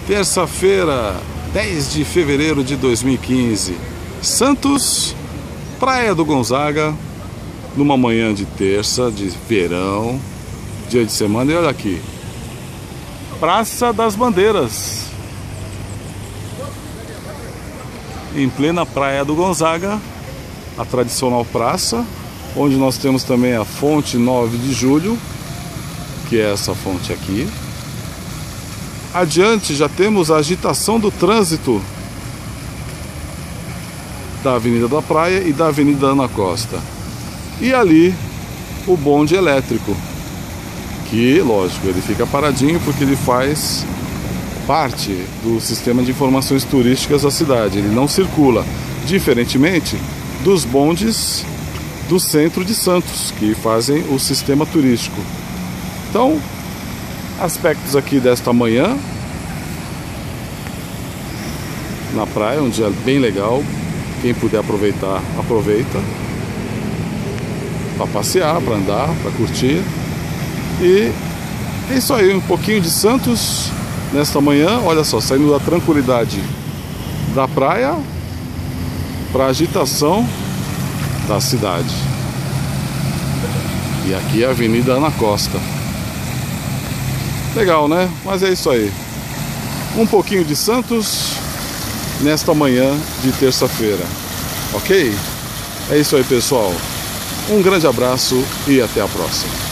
Terça-feira, 10 de fevereiro de 2015, Santos, Praia do Gonzaga, numa manhã de terça, de verão, dia de semana. E olha aqui, Praça das Bandeiras, em plena Praia do Gonzaga, a tradicional praça, onde nós temos também a fonte 9 de julho, que é essa fonte aqui. Adiante já temos a agitação do trânsito da Avenida da Praia e da Avenida Ana Costa. E ali o bonde elétrico, que, lógico, ele fica paradinho porque ele faz parte do sistema de informações turísticas da cidade. Ele não circula, diferentemente dos bondes do centro de Santos, que fazem o sistema turístico. Então, aspectos aqui desta manhã na praia, um dia bem legal. Quem puder aproveitar, aproveita para passear, para andar, para curtir. E é isso aí, um pouquinho de Santos nesta manhã. Olha só, saindo da tranquilidade da praia para a agitação da cidade. E aqui é a Avenida Ana Costa. Legal, né? Mas é isso aí. Um pouquinho de Santos nesta manhã de terça-feira. Ok? É isso aí, pessoal. Um grande abraço e até a próxima.